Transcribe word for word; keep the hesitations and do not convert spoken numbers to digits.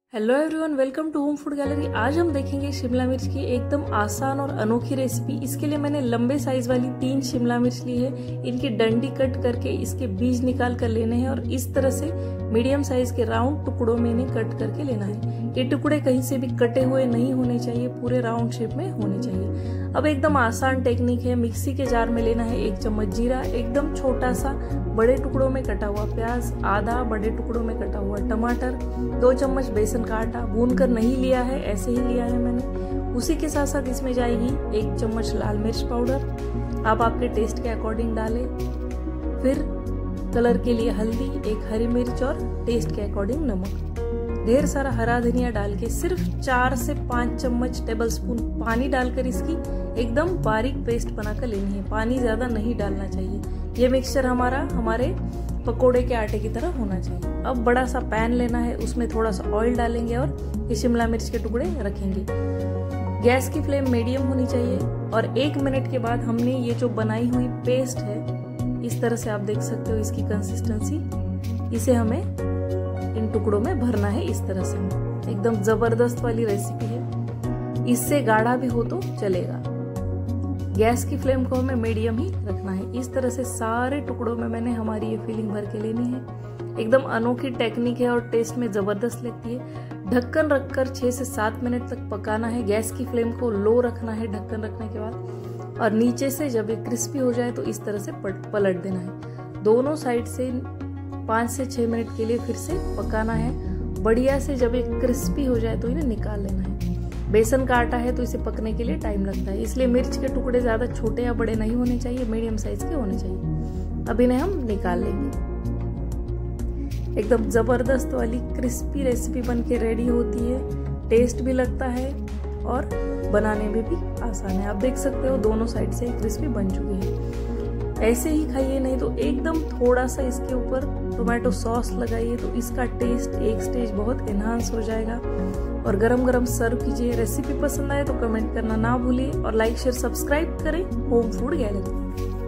Hello everyone, welcome to Home Food Gallery. आज हम देखेंगे शिमला मिर्च की एकदम आसान और अनोखी रेसिपी। इसके लिए मैंने लंबे साइज वाली तीन शिमला मिर्च ली है। इनकी डंडी कट करके इसके बीज निकाल कर लेने हैं और इस तरह से मीडियम साइज के राउंड टुकड़ों में इन्हें कट करके लेना है। ये टुकड़े कहीं से भी कटे हुए नहीं होने चाहिए, पूरे राउंड शेप में होने चाहिए। अब एकदम आसान टेक्निक है। मिक्सी के जार में लेना है एक चम्मच जीरा, एकदम छोटा सा बड़े टुकड़ों में कटा हुआ प्याज, आधा बड़े टुकड़ों में कटा हुआ टमाटर, दो चम्मच बेसन का आटा भून कर नहीं लिया है, ऐसे ही लिया है मैंने। उसी के साथ साथ इसमें जाएगी एक चम्मच लाल मिर्च पाउडर, आप आपके टेस्ट के अकॉर्डिंग डालें। फिर कलर के लिए हल्दी, एक हरी मिर्च और टेस्ट के अकॉर्डिंग नमक। ढेर सारा हरा धनिया डाल के सिर्फ चार से पांच चम्मच टेबल स्पून पानी डालकर इसकी एकदम बारीक पेस्ट बनाकर लेनी है। पानी ज्यादा नहीं डालना चाहिए। ये मिक्सचर हमारा हमारे पकोड़े के आटे की तरह होना चाहिए। अब बड़ा सा पैन लेना है, उसमें थोड़ा सा ऑयल डालेंगे और ये शिमला मिर्च के टुकड़े रखेंगे। गैस की फ्लेम मीडियम होनी चाहिए और एक मिनट के बाद हमने ये जो बनाई हुई पेस्ट है, इस तरह से आप देख सकते हो इसकी कंसिस्टेंसी, इसे हमें इन टुकड़ों में भरना है। इस तरह से एकदम जबरदस्त वाली रेसिपी है। इससे गाढ़ा भी हो तो चलेगा। गैस की फ्लेम को हमें मीडियम ही रखना है। इस तरह से सारे टुकड़ों में मैंने हमारी ये फीलिंग भर के लेनी है। एकदम अनोखी टेक्निक है और टेस्ट में जबरदस्त लगती है। ढक्कन रखकर छह से सात मिनट तक पकाना है। गैस की फ्लेम को लो रखना है ढक्कन रखने के बाद, और नीचे से जब ये क्रिस्पी हो जाए तो इस तरह से पलट देना है। दोनों साइड से पाँच से छह मिनट के लिए फिर से पकाना है बढ़िया से। जब ये क्रिस्पी हो जाए तो इन्हें निकाल लेना है। बेसन का आटा है तो इसे पकने के लिए टाइम लगता है, इसलिए मिर्च के टुकड़े ज्यादा छोटे या बड़े नहीं होने चाहिए, मीडियम साइज के होने चाहिए। अब इन्हें हम निकाल लेंगे। एकदम जबरदस्त वाली क्रिस्पी रेसिपी बनके रेडी होती है। टेस्ट भी लगता है और बनाने में भी आसान है। आप देख सकते हो दोनों साइड से क्रिस्पी बन चुकी है। ऐसे ही खाइए, नहीं तो एकदम थोड़ा सा इसके ऊपर टोमेटो सॉस लगाइए तो इसका टेस्ट एक स्टेज बहुत एनहांस हो जाएगा। और गरम गरम सर्व कीजिए। रेसिपी पसंद आए तो कमेंट करना ना भूलिए और लाइक शेयर सब्सक्राइब करें होम फूड गैलरी।